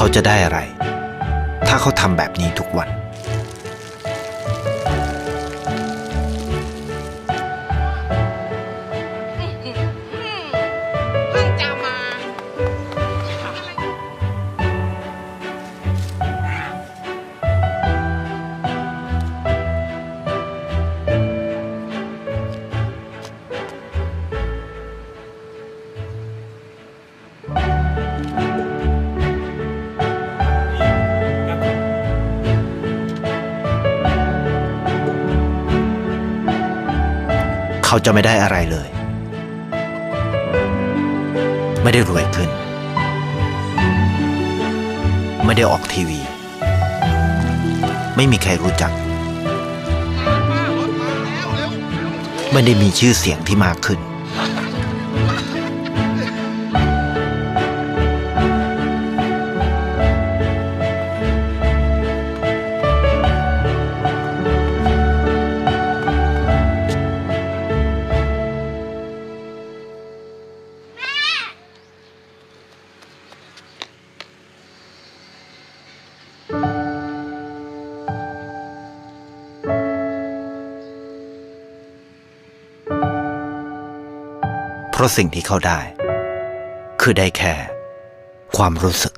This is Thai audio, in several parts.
เขาจะได้อะไรถ้าเขาทำแบบนี้ทุกวันเขาจะไม่ได้อะไรเลยไม่ได้รวยขึ้นไม่ได้ออกทีวีไม่มีใครรู้จักไม่ได้มีชื่อเสียงที่มากขึ้นเพราะสิ่งที่เขาได้คือได้แค่ความรู้สึก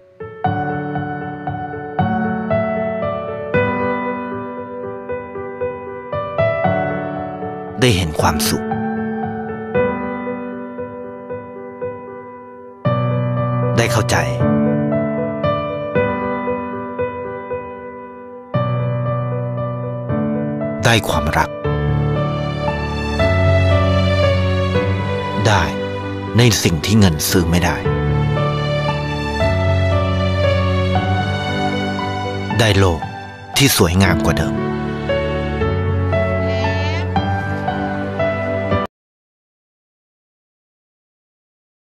ได้เห็นความสุขได้เข้าใจได้ความรักได้ในสิ่งที่เงินซื้อไม่ได้ได้โลกที่สวยงามกว่าเดิม